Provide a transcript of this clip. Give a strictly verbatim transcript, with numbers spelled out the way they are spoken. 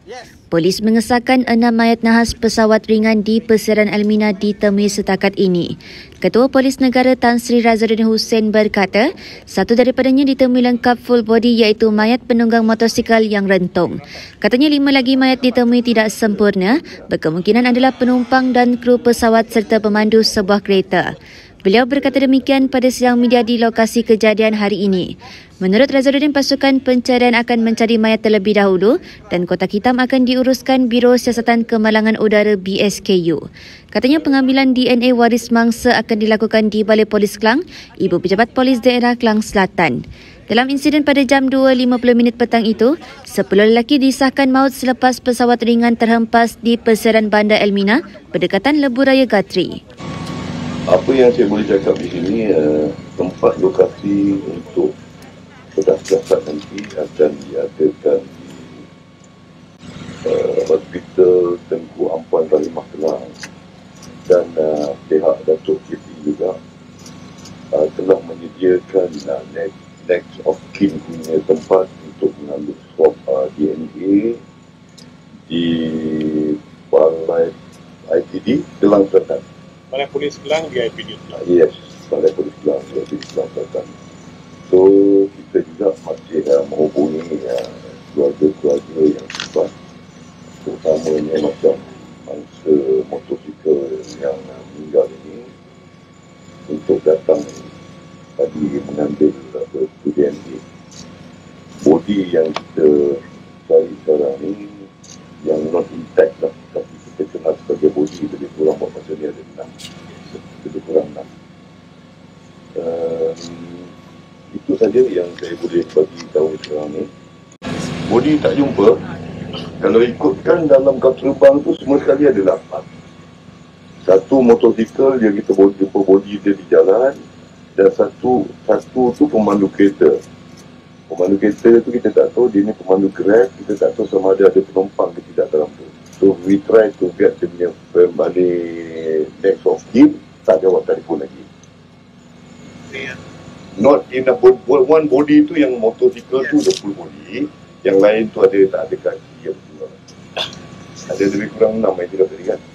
Polis mengesahkan enam mayat nahas pesawat ringan di Persiaran Elmina ditemui setakat ini. Ketua Polis Negara Tan Sri Razarudin Hussein berkata, satu daripadanya ditemui lengkap full body iaitu mayat penunggang motosikal yang rentung. Katanya lima lagi mayat ditemui tidak sempurna, berkemungkinan adalah penumpang dan kru pesawat serta pemandu sebuah kereta. Beliau berkata demikian pada sidang media di lokasi kejadian hari ini. Menurut Razarudin, pasukan pencarian akan mencari mayat terlebih dahulu dan kotak hitam akan diuruskan Biro Siasatan Kemalangan Udara B S K U. Katanya pengambilan D N A waris mangsa akan dilakukan di Balai Polis Klang, Ibu Pejabat Polis Daerah Klang Selatan. Dalam insiden pada jam dua lima puluh minit petang itu, sepuluh lelaki disahkan maut selepas pesawat ringan terhempas di Persiaran Bandar Elmina, berdekatan Lebuh Raya Gatri. Apa yang saya boleh cakap di sini, uh, tempat lokasi untuk bedah jasad nanti akan diadakan di uh, Hospital Tengku Ampuan Kalimah Kelang, dan uh, pihak Datuk K P juga uh, telah menyediakan uh, next, next of kin punya tempat untuk mengambil swab uh, D N A di Balai I P D Kelang Selatan. Balai Polis Kelang di I P D Kelang. Yes, Balai Polis Kelang di I P D Kelang Selatan. So, kita juga masih uh, menghubungi uh, keluarga-keluarga yang sempat, terutamanya macam mangsa motosikal yang uh, meninggal ini, untuk datang tadi mengambil uh, D N A. Body yang kita cari sekarang ni yang not intact lah, tapi kita kenal sebagai body lebih kurang buat masa ni ada enam, lebih kurang enam. Um, itu saja yang saya boleh bagi tahu sekarang ni. Body tak jumpa. Kalau ikutkan dalam kapsul terbang tu semua sekali ada lapan. Satu motosikal dia kita boleh jumpa body dia di jalan, dan satu satu tu pemandu kereta. Pemandu kereta tu kita tak tahu dia ni pemandu Grab, kita tak tahu sama ada ada penumpang ke tidak dalam tu. So we try to get dia punya balik next of kin, tak jawab telefon lagi. Not in a bo- one body tu yang motosikal tu the full body, yang lain tu ada tak ada kaki yang ada lebih kurang enam yang tidak tadi kan.